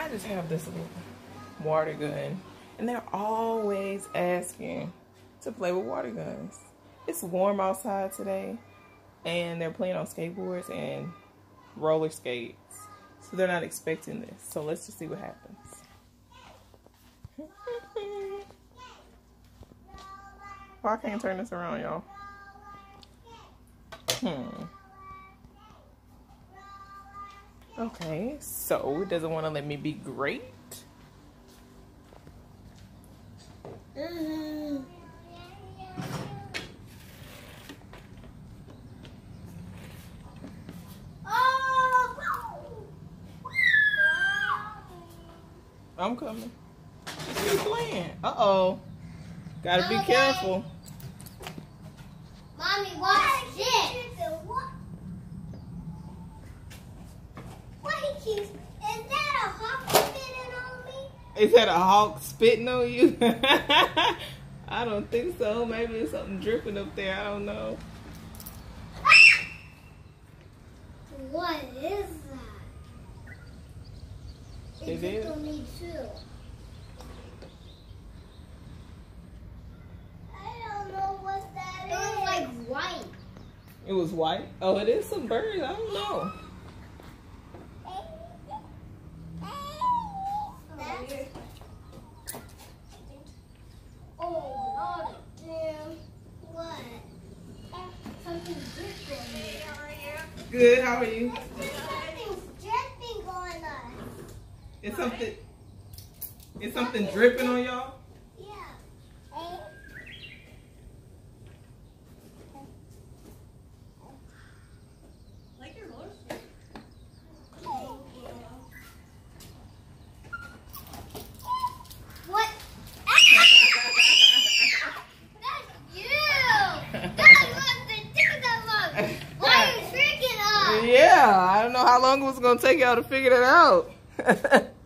I just have this little water gun, and they're always asking to play with water guns. It's warm outside today, and they're playing on skateboards and roller skates, so they're not expecting this. So let's just see what happens. Well, I can't turn this around, y'all. Okay, so it doesn't want to let me be great. I'm coming. Just keep playing. Uh-oh. Gotta be careful. Mommy, what's this? What he keeps... Is that a hawk spitting on me? Is that a hawk spitting on you? I don't think so. Maybe it's something dripping up there. I don't know. What is that? It is. On me too. I don't know what that is. It was like white. It was white? Oh, it is some birds. I don't know. Oh, damn. What? Something dripping on me. Good. How are you? Something's dripping on us. It's something dripping on y'all? Yeah. Like your roller skate. What? That's you! That must take that long. Why are you tricking us? Yeah, I don't know how long it was going to take y'all to figure that out.